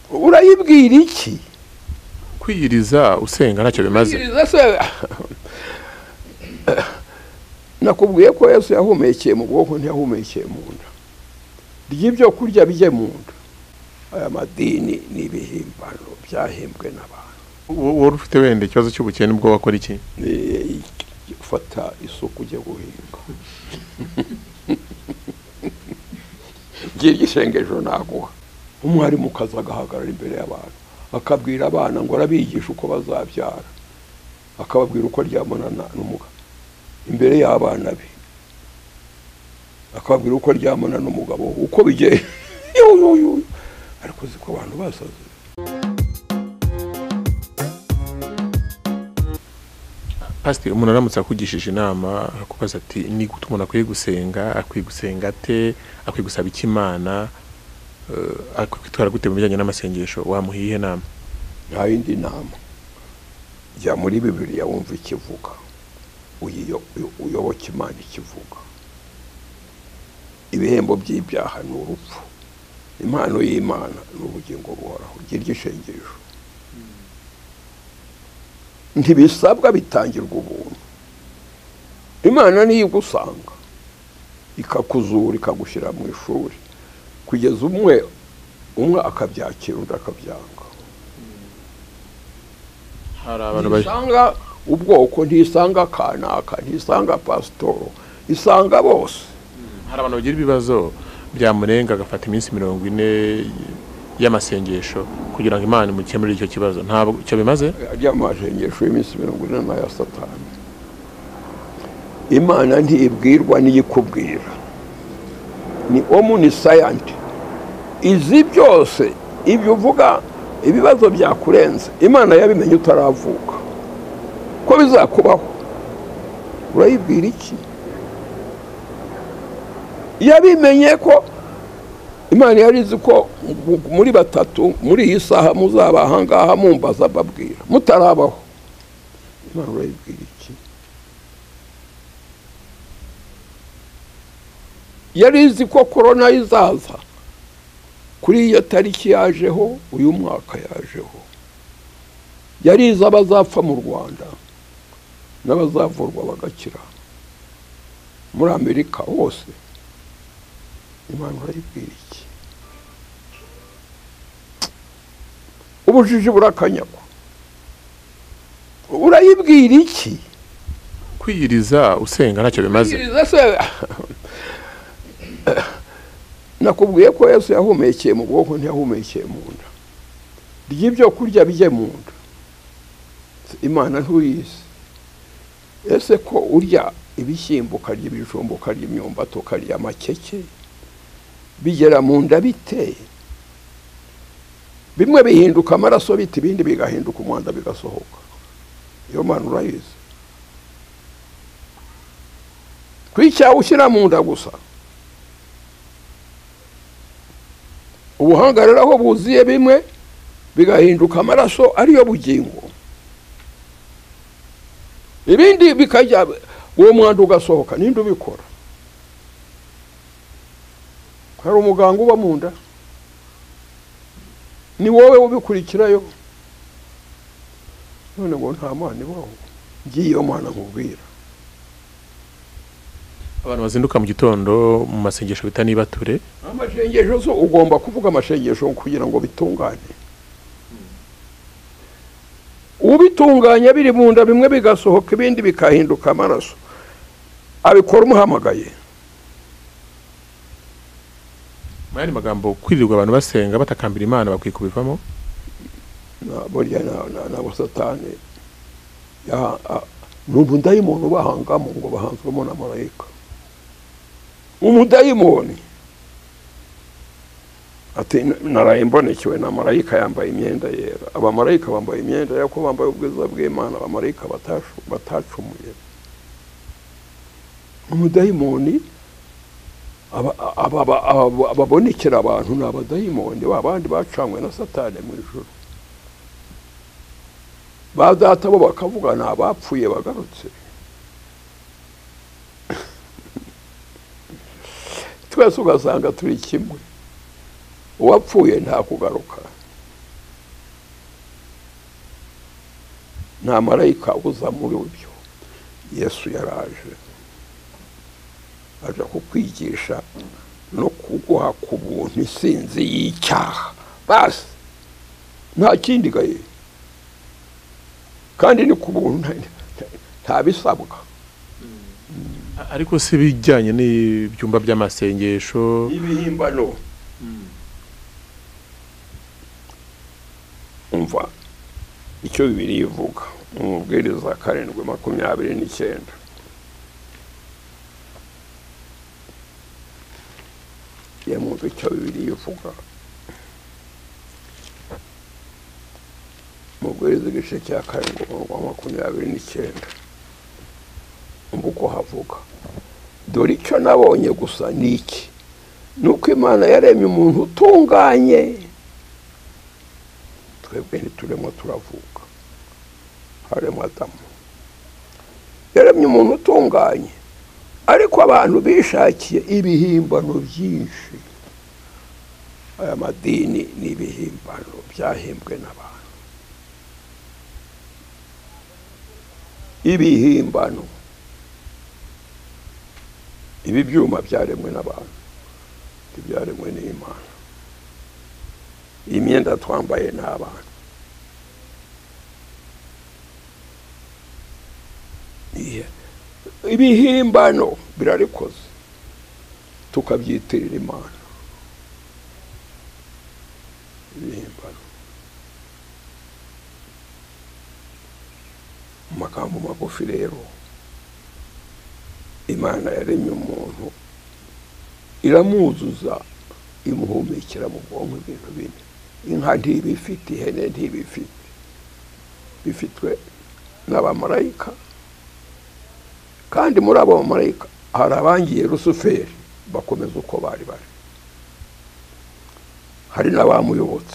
urayibwira iki? kwiyiriza usenga ntacyo bimaze. Nakubwiye ko Yesu yahumekeye mu bwonko ntiyahumekeye mu nda. Ry'ibyo kurya bijye mu nda. Aya madini ni ibihimbano byahimbwe n'abantu. Wowe ufite wenda ikibazo cy'ubukene bwo wakora iki? Fata isuku ujye guhinga. Ngira isengesho naguha. Umwarimu kaza agahagarara imbere y'abantu akabwira abana ngo arabigisha uko bazabyara, akababwira uko ryamana n'umugabo imbere y'abana be, akababwira uko ryamana n'umugabo uko bigiye. Ariko ziko abantu basaze. Pastor, umuntu aramutse akugishije inama akubaza ati ni gute umuntu akwiye gusenga, akwiye gusenga ate, akwiye gusaba iki Imana, akwitwara gute mu bijyanye n'amasengesho, wamuhiye nama? Nta yindi nama. Jya muri Bibiliya wumva ikivuga, uyoboke Imana ikivuga. Ibihembo by'ibyaha ni urupfu, impano y'Imana ni ubugingo buhoraho. Gira isengesho. Ntibisabwa, bitangirwa ubuntu. Imana niyo igusanga ikakuzura ikagushyira mu ishuri kugeza umwe akabyakira undi akabyanga. Hari abantu basanga ubwoko, ntisanga kanaka, ntisanga pasitoro, isanga bose. Hari abantu bagira ibibazo byamurenga agafata iminsi 40 y'amasengesho kugira ngo Imana imukemurire icyo kibazo. Ntabwo cyo bimaze? Amasengesho y'iminsi 40 na ya Satani. Imana ntibwirwa n'iyikubwira. Ni omniscient. Izi byose ibyo uvuga ibibazo byakurenze Imana yabimenye utaravuka ko bizakubaho. Urayibwira iki? Yabimenye ko Imana yarizi ko muri batatu muri iyi saha muzaba ahangaha mumbaza babwira mutarabaho. Imana urayibwira iki? Yarizi ko corona izaza kuri iyo tariki yajeho, uyu mwaka yajeho. Yarizi abazapfa mu Rwanda n'abazavurwa bagakira muri Amerika hose. Imana urayibwira iki? Ubujiji burakanyagwa. Urayibwira iki? Kwiyiriza usenga ntacyo bimaze. Nakubwiye ko Yesu yahumekeye mu bwonko ntiyahumekeye mu nda. Ry'ibyo kurya bijye mu nda. Imana ntuyizi. Ese ko urya ibishyimbo, ukarya ibijumba, ukarya imyumbati, ukarya amakeke, bigera mu nda biteye? Bimwe bihinduka amaraso biti, ibindi bigahinduka umwanda bigasohoka. Iyo Mana urayizi. Kwicyaha ushyira mu nda gusa. Ubuhanga rero aho buziye bimwe bigahinduka amaraso ariyo bugingo, ibindi bikajya uwo mwanda ugasohoka. Ninde ubikora? Hari umuganga uba mu nda? Ni wowe ubikurikirayo? None ngo nta Mana ibaho. Ngiyo Mana nkubwira. Abantu bazinduka mu gitondo mu masengesho bita nibature. Amasengesho so ugomba kuvuga amasengesho kugira ngo bitungane. Ubitunganya biri mu nda bimwe bigasohoka ibindi bikahinduka amaraso. Abikora umuhamagaye. Mayani magambo kwirirwa abantu basenga batakambira Imana bakwiye kubivamo. Burya na Satani ya n'umudayimoni bahangamo ngo bahanzwemo na marayika. Umudayimoni ati naraye mbonekewe na marayika yambaye imyenda yera. Abamarayika bambaye imyenda yako bambaye ubwiza bw'Imana. Abamarayika batacumuye. Umudayimoni ababonekera abantu n'abadayimoni babandi bacangwe na Satani mu ijuru. Badata bo bakavuga n'abapfuye bagarutse. Twese ugasanga turi kimwe. Uwapfuye nta kugaruka. nta marayika uza muri byo. Yesu yaraje aje kukwigisha no kuguha ku buntu isinzi y'icyaha basi, nta kindi gaye, kandi ni ku buntu nta bisabwa. Ariko si bijyanye n'ibyumba by'amasengesho ibihimbano. Umva icyo Bibiliya ivuga mu Mubwiriza 7:29. Yemwe icyo Bibiliya ivuga mu Mubwiriza igice cya 7:29. Uko havuga, dore icyo nabonye gusa niki, nuko Imana yaremye umuntu utunganye. Twebwe ntiturimo turavuga, harimo Adamu. Yaremye umuntu utunganye, ariko abantu bishakiye ibihimbano byinshi. Aya madini ni ibihimbano byahimbwe n'abantu. Ibihimbano, ibi byuma byaremwe n'abantu, byaremwe n'Imana. Imyenda twambaye n'abantu. Ibihimbano birarikoze tukabyitirira Imana. Ibihimbano mu magambo magufi rero, Imana yaremye umuntu iramuzuza, imuhumekera mu bwonko ibintu bine. Inka ntibifite, ihene ntibifite, bifitwe n'abamarayika. Kandi muri abo bamarayika hari abangiye Rusuferi bakomeza uko bari bari. Hari n'abamuyobotse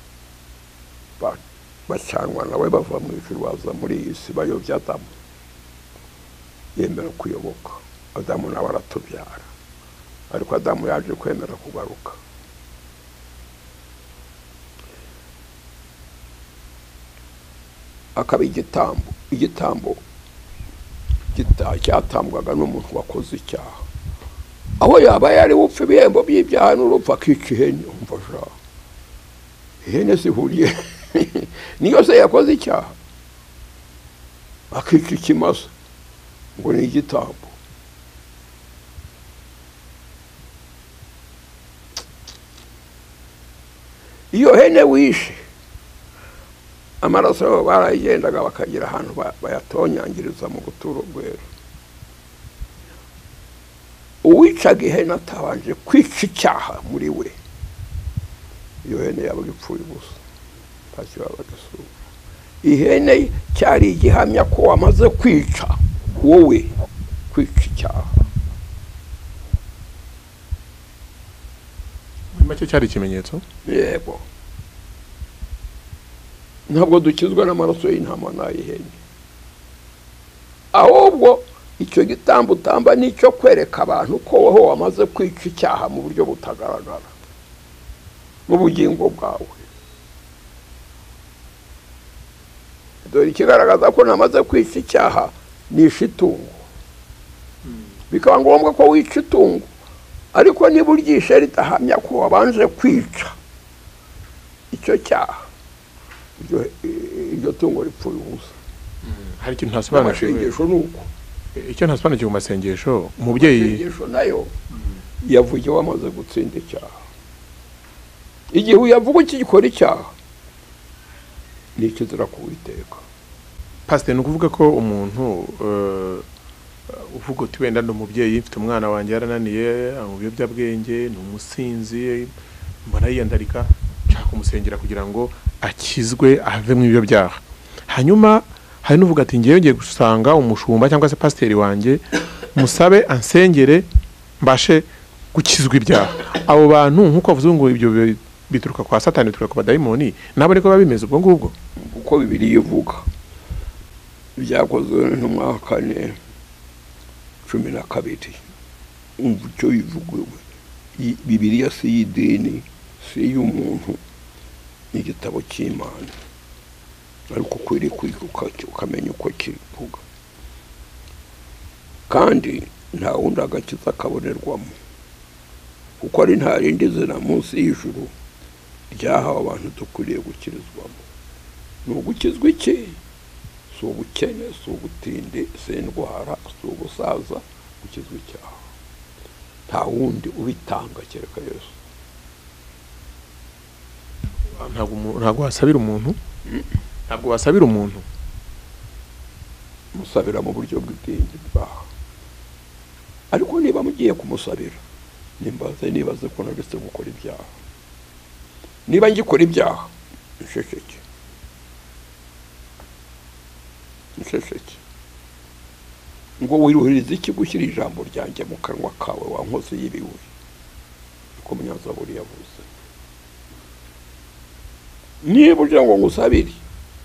bacyanwa nawe bava mu ijuru baza muri iyi si bayobya Adamu, yemera kuyoboka. Adamu nawe aratubyara, ariko Adamu yaje kwemera kugaruka. Akaba igitambo cyatambwaga n'umuntu wakoze icyaha, aho yaba yari bupfa ibihembo by'ibyaha n'urupfu akica ihene. Umva sha, ihene zihuriye niyo se yakoze icyaha, akica ikimasa ngo ni igitambo. Iyo hene wishe, amaraso yabo barayigendaga bakagira ahantu bayatonyangiriza mu guturo rwera. Uwicaga ihene atabanje kwica icyaha muri we, iyo hene yabaga ipfuye ubusa, ntacyo yabaga isuba. Ihene cyari igihamya ko wamaze kwica wowe, kwica icyaha. Make cyari ikimenyetso. Yego, ntabwo dukizwa n'amaraso y'intama n'ay'ihene, ahubwo icyo gitambo utamba nicyo kwereka abantu ko wowe wamaze kwica icyaha mu buryo butagaragara mu bugingo bwawe. Dore ikigaragaza ko namaze kwica icyaha ni itungo. Bikaba ngombwa ko wica itungo, ariko niba uryishe ritahamya ko wabanje kwica icyo cyaha, iryo tungo ripfuye ubusa. Hari ikintu ntasobanukiwe. Amasengesho nuko, icyo ntasobanukiwe mu masengesho, umubyeyi amasengesho nayo yavuye wamaze gutsinda icyaha. Igihe uyavuga ukikora icyaha ni ikizira kuwiteka. Pastor, nukuvuga ko umuntu uvuga uti wenda ndo umubyeyi mfite umwana wanjye yarananiye mu biyobyabwenge, ni umusinzi, mbona yiyandarika, nshaka kumusengera kugira ngo akizwe ave mu ibyo byaha. Hanyuma hari n'uvuga ati ngiye ngiye gusanga umushumba cyangwa se pasiteri wanjye, musabe ansengere mbashe gukizwa ibyaha. Abo bantu nkuko bavuze ngo ibyo bituruka kwa Satani, bituruka ku badayimoni, nabo niko babimeze ubwo ngubwo. Uko Bibiliya ivuga, byakozwe n'umwaka 4:12. Umva icyo bivuga. Bibiliya si y'idini, si y'umuntu, ni igitabo cy'Imana. ariko kwiri ukamenya uko kivuga kandi nta wundi agakiza kabonerwamo kuko ari nta rindi zina munsi y'ijuru ryahawe abantu dukwiriye gukirizwamo. Ni ugukizwa iki? Si ubukene, si ubutindi, si indwara, si ubusaza, gukizwa icyaha. Nta wundi ubitanga kereka Yesu. Ntabwo wasabira umuntu? Ntabwo wasabira umuntu? Musabira mu buryo bw'idini bwaha. Ariko niba mugiye kumusabira nibaze ko naretse gukora ibyaha. Niba ngikora ibyaha nshesheke ngo wiruhirize iki gushyira ijambo ryanjye mu kanwa kawe wa nkozi y'ibiwe, niko Munyazaburi yavuze. Niba uje ngo ngusabire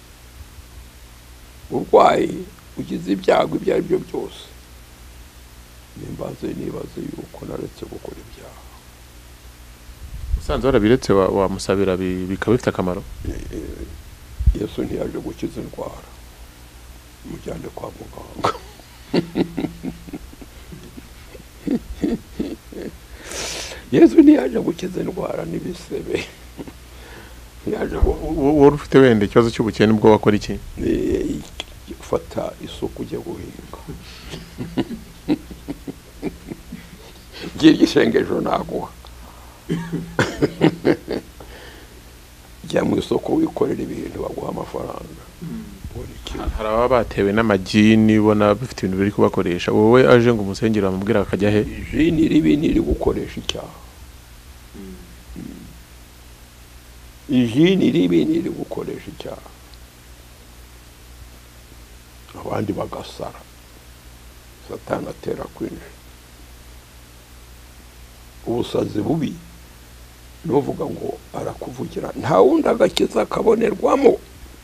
urwaye ugize ibyago ibyo ari byo byose, nibaze yuko naretse gukora ibyaha. Usanze warabiretse wamusabira bikaba bifite akamaro? Yesu ntiyaje gukiza indwara, mujyane kwa muganga. Yesu ntiyaje gukiza indwara n'ibisebe. Wowe ufite wenda ikibazo cy'ubukene bwo wakora iki? Ufata isuku ujye guhinga. Ngiye isengesho naguha. Jya mu isoko wikorera ibintu baguha amafaranga. Hari ababa batewe n'amagini ubona bifite ibintu biri kubakoresha, wowe aje ngo umusengere bamubwira akajya he? Jini ribi niri gukoresha icyaha. Ijini ribi niri gukoresha icyaha. Abandi bagasara. Satani atera kwinjira. Ubusazi bubi nuvuga ngo arakuvugira, nta wundi agakiza kabonerwamo.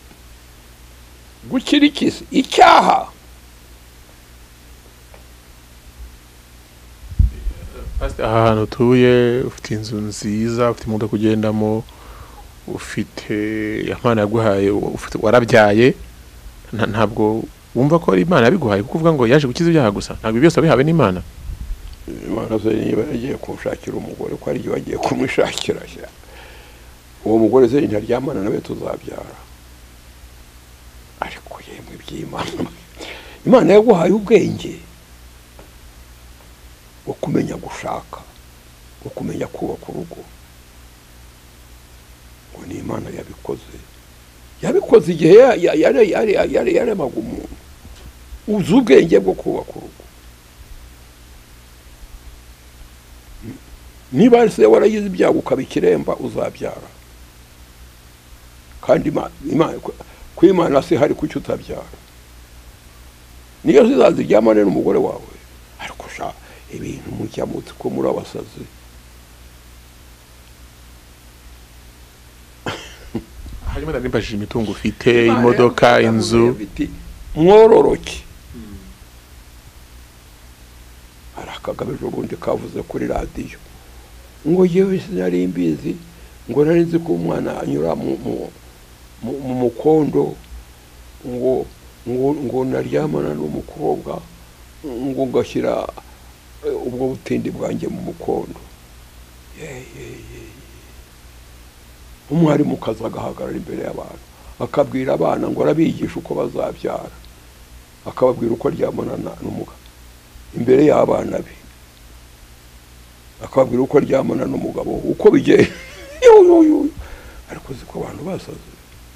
Gukira ikisi icyaha. Pastor, aha hantu utuye ufite inzu nziza, ufite imodoka ugendamo, ufite Imana yaguhaye, warabyaye, ntabwo wumva ko ari Imana yabiguhaye kuko uvuga ngo yaje gukiza ibyaha gusa? Ntabwo byose bihawe n'Imana? Imana se niba yagiye kunshakira umugore ko ari yo bagiye kumwishakira, uwo mugore se ntaryamana nawe tuzabyara. Ariko yemwe by'Imana, Imana yaguhaye ubwenge bwo kumenya gushaka, bwo kumenya kubaka urugo. Ngo ni Imana yabikoze igihe yaremaga umuntu. Uzi ubwenge bwo kubaka urugo. Niba se waragize ibyago ukabikiremba uzabyara. Kandi Imana se hari kuki utabyara. Niyo zizaziryamane n'umugore wawe. Ariko sha ibintu mujya mutse ko muri abasazi. Hanyuma ndabashije imitungo ufite, imodoka, inzu, mwororoke. Arakagabeje ubundi kavuze kuri radio ngo yewe sinari mbizi, ngo nari nzi ko umwana anyura mu mukondo, ngo naryamana n'umukobwa, ngo ngashyira ubwo butindi bwanjye mu mukondo. Umwarimu kaza agahagarara imbere y'abantu akabwira abana ngo arabigisha uko bazabyara, akababwira uko aryamana n'umugabo imbere y'abana be, akababwira uko aryamana n'umugabo uko bigiye. Ariko ziko abantu basaze,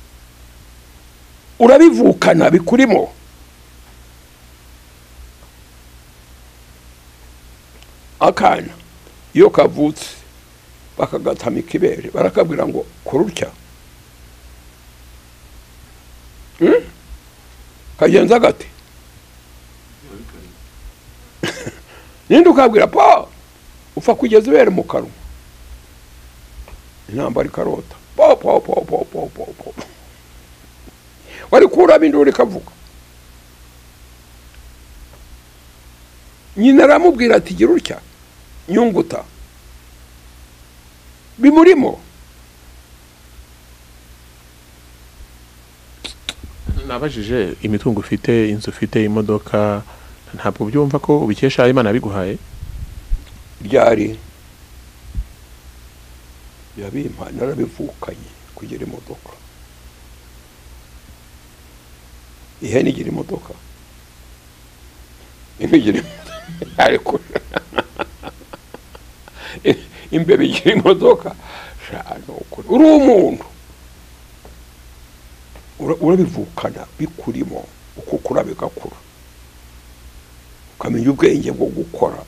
urabivukana bikurimo. Akana iyo kavutse bakagatamika ibere barakabwira ngo kurutya, kagenza gate? Ninde ukabwira pa ufa kugeza ibere mu kanwa? Intambara ikarota po wari kuraba induru ikavuga. Nyina aramubwira ati gira utya nyunguta bimurimo. nabajije imitungo ufite, inzu ufite, imodoka, ntabwo byumva ko ubikesha Imana biguhaye? ryari yabimpaye, narabivukanye kugira imodoka. Ihene igira imodoka, igira ariko imbere igira imodoka. Uri umuntu urabivukana bikurimo, uko ukura bigakura, ukamenya ubwenge bwo gukora,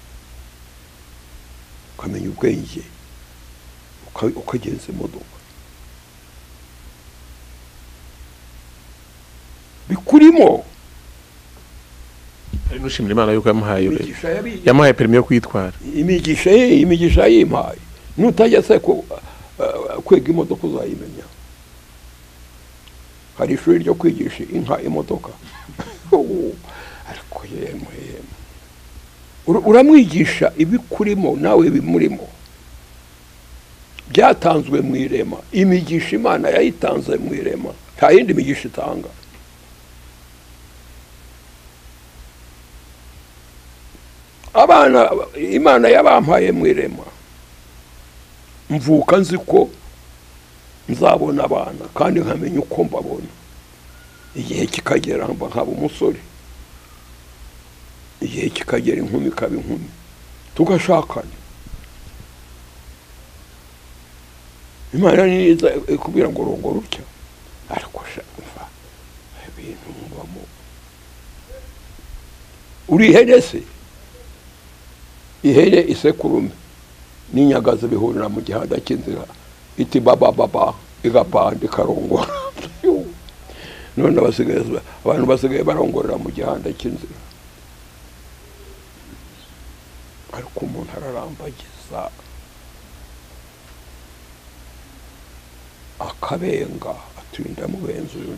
ukamenya ubwenge ukagenza imodoka bikurimo. Ari nushimira Imana yuko yamuhaye permis yo kwitwara. Imigisha yimpaye, nutajya se kwega imodoka uzayimenya. Hari ishuri ryo kwigisha inka imodoka ariko yemwe uramwigisha ibikurimo nawe bimurimo, byatanzwe mu irema. Imigisha Imana yayitanze mu irema, nta yindi migisha itanga. Abana Imana yabampaye mu irema, mvuka nzi ko nzabona abana kandi nkamenya uko mbabona. Igihe kikagera nkaba umusore, igihe kikagera inkumi kaba inkumi, tugashakana. Imana niza kubwira ngo rongora utya, ariko shaka ibintu mubamo. Uri ihene se, ihene isekurume n'inyagazi bihurira mu gihanda cy'inzira, iti baba igapanda ikarongora. None abantu basigaye barongorera mu gihanda cy'inzira, ariko umuntu ararambagiza akabenga, atuye ndamubenza uyu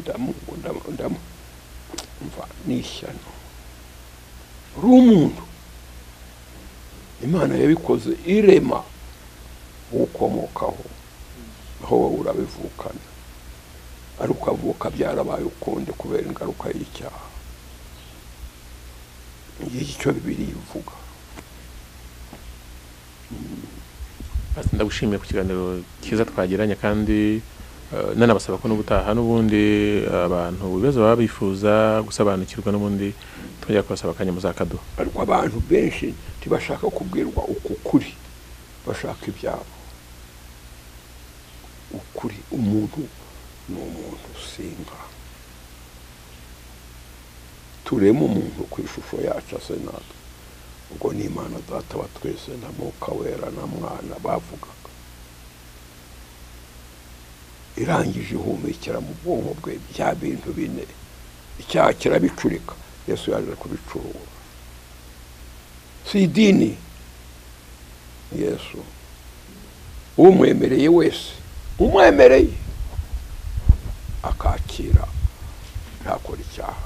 mva n'ishyano. Uri umuntu Imana yabikoze irema ukomokaho, aho wowe urabivukana, ari ukavuka byarabaye ukundi kubera ingaruka y'icyaha. Icyo Bibiliya ivuga. Ndagushimiye ku kiganiro cyiza twagiranye, kandi nanabasaba ko n'ubutaha n'ubundi abantu ibibazo baba bifuza gusobanukirwa n'ubundi tujya kubasaba akanya muzakaduha. Ariko abantu benshi ntibashaka kubwirwa uko kuri, bashaka ibyabo. Ukuri, umuntu ni umuntu usinga. Turema umuntu ku ishusho yacu ase natwe, ubwo ni Imana Data wa twese na Mwuka Wera na Mwana bavugaga. Irangije ihumekera mu bwonko bwe bya bintu bine, icyaha kirabicurika, Yesu yaje kubicurura. Si idini, Yesu umwemereye wese, umwemereye akakira, ntakora icyaha.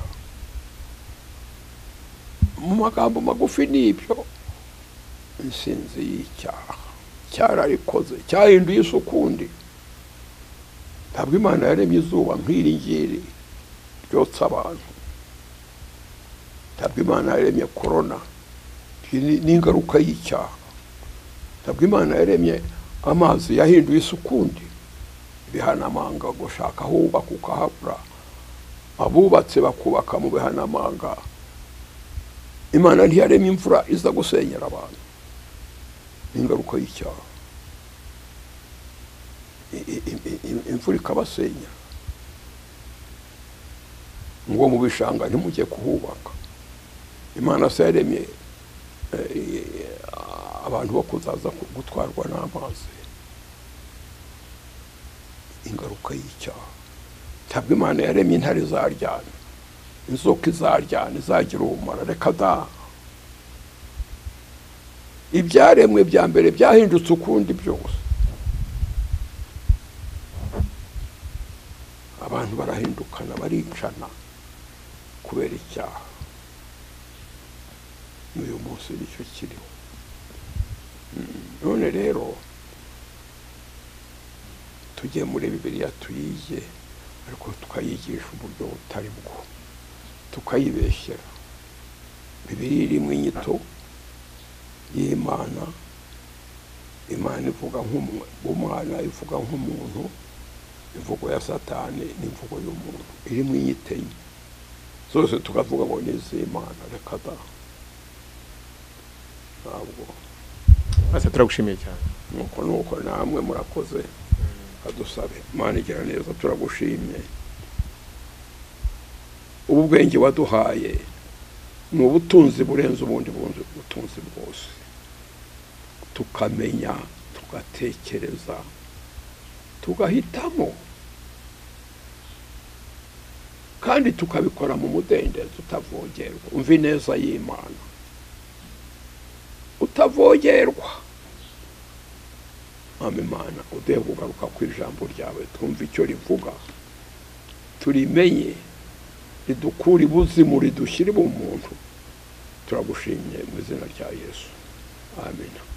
Mu magambo magufi n'ibyo, insinzi y'icyaha cyararikoze, cyahinduye isukundi. Ntabwo Imana yaremye izuba nk'iri ngiri ryotsa abantu. Ntabwo Imana yaremye korona, n'ingaruka y'icyaha. Ntabwo Imana yaremye amazi yahinduye isukundi, bihanamanga gushaka hubaka ukahabura, abubatse bakubaka mu bihanamanga. Imana ntiyaremye imvura iza gusenyera abantu, n'ingaruka y'icyaha. Imvura ikabasenya, ngo mu bishanga ntimujye kuhubaka. Imana se yaremye abantu bo kuzaza gutwarwa n'amazi, ingaruka y'icyaha. Ntabwo Imana yaremye intare izaryana, inzoka izaryana izagira ubumara. Reka da, ibyaremwe bya mbere byahindutse ukundi byose. Abantu barahindukana, baricana kubera icyaha. N'uyu munsi nicyo kiriho. None rero tujye muri Bibiliya tuyige, ariko tukayigisha uburyo butari bwo, tukayibeshyera. Bibiliya irimo inyito y'Imana, Imana ivuga nk'umwana, ivuga nk'umuntu, imvugo ya Satani n'imvugo y'umuntu, irimo inyito enye zose tukavuga ngo ni iz'Imana. Reka da, ntabwo. Asa turagushimiye cyane. nuko namwe murakoze, adusabe. Imana igira neza, turagushimye. Ubu bwenge waduhaye ni ubutunzi burenze ubundi butunzi bwose. Tukamenya, tugatekereza, tugahitamo, kandi tukabikora mu mudendezo utavogerwa. Umva ineza y'Imana, utavogerwa. Imana uduhe kugaruka ku ijambo ryawe, twumve icyo rivuga, turimenye, ridukure ibuzimu, ridushyire ubumuntu. Turagushimye mu izina rya Yesu, amen.